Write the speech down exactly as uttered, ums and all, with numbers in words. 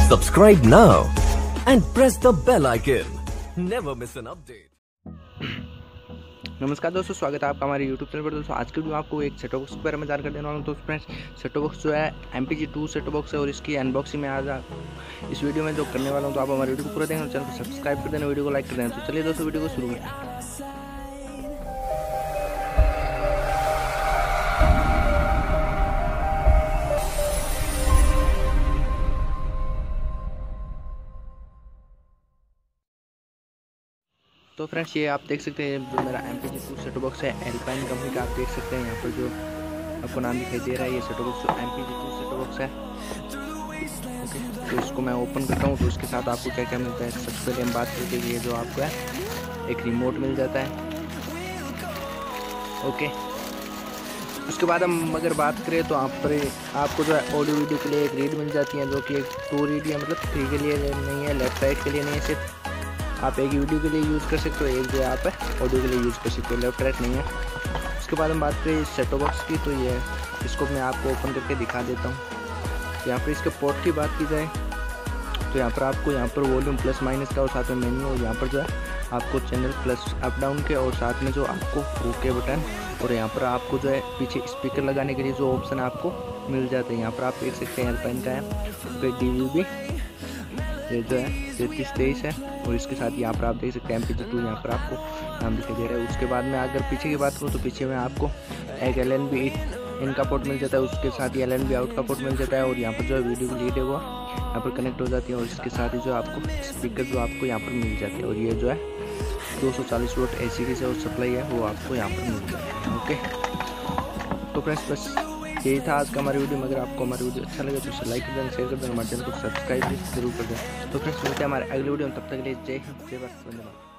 Subscribe now and press the bell icon. Never miss an update. नमस्कार दोस्तों, स्वागत है आपका हमारे यूट्यूब चैनल पर। दोस्तों आज के वीडियो में आपको एक सेट टॉप बॉक्स के बारे में जानकारी देने वाला हूँ। तो फ्रेंड्स, सेट टॉप बॉक्स जो है M P G two set top box है और इसकी अनबॉक्सिंग में आज इस वीडियो में जो करने वाला हूँ। तो आप हमारे वीडियो को पूरा देखें, चैनल को सब्सक्राइब कर देना, वीडियो को लाइक कर देना। तो चलिए दोस्तों वीडियो को शुरू करें। तो फ्रेंड्स, ये आप देख सकते हैं जो मेरा M P G two set top box है एल्पाइन कंपनी का। आप देख सकते हैं यहाँ पर जो आपको नाम दिखाई दे रहा है, ये सेट टॉप बॉक्स जो M P G two set top box है। ओके, तो इसको मैं ओपन करता हूँ। तो उसके साथ आपको क्या क्या मिलता है, सबसे पहले हम बात करते हैं। ये जो आपको है एक रिमोट मिल जाता है। ओके, उसके बाद हम अगर बात करें तो आप पर आपको जो है ऑडियो वीडियो के लिए एक रीड मिल जाती है, जो कि एक टू रीड है, मतलब थ्री के लिए नहीं है, लेफ्ट साइड के लिए नहीं है। सिर्फ आप एक वीडियो के लिए यूज़ कर सकते हो, एक जो है आप ऑडियो के लिए यूज़ कर सकते हो, लेफ्ट राइट नहीं है। उसके बाद हम बात करें सेट टॉप बॉक्स की, तो ये इसको मैं आपको ओपन करके दिखा देता हूँ। यहाँ पर इसके पोर्ट की बात की जाए तो यहाँ पर आपको यहाँ पर वॉल्यूम प्लस माइनस का और साथ में मेन्यू, और यहाँ पर जो है आपको चैनल प्लस अप डाउन के, और साथ में जो आपको ओके बटन, और यहाँ पर आपको जो है पीछे स्पीकर लगाने के लिए जो ऑप्शन आपको मिल जाते हैं। यहाँ पर आप देख सकते हैं एल्पाइन का है, फिर डी वी बी ये जो है तैंतीस तेईस है, और इसके साथ यहाँ पर आप देख सकते हैं एम पी जी टू यहाँ पर आपको नाम दिखाई दे रहा है। उसके बाद में अगर पीछे की बात करूँ तो पीछे में आपको एक एल एन बी इन का पोर्ट मिल जाता है, उसके साथ ही एल एन बी आउट का पोर्ट मिल जाता है, और यहाँ पर जो है वीडियो की लीड है वो यहाँ पर कनेक्ट हो जाती है, और इसके साथ ही जो आपको स्पीकर जो आपको यहाँ पर मिल जाते हैं, और ये जो है दो सौ चालीस वोल्ट ए सी डी से और सप्लाई है वो आपको यहाँ पर मिल जाती है। ओके, तो फ्रेंड्स बस यही था आज का हमारी वीडियो में। अगर आपको हमारी वीडियो अच्छा लगे तो उसे लाइक कर देना, शेयर कर देना, हमारे चैनल को सब्सक्राइब भी जरूर कर देना। तो फ्रेंड्स मिलते हैं हमारे अगले वीडियो में, तब तक के लिए जय हिंद, जय भारत, वंदे मातरम।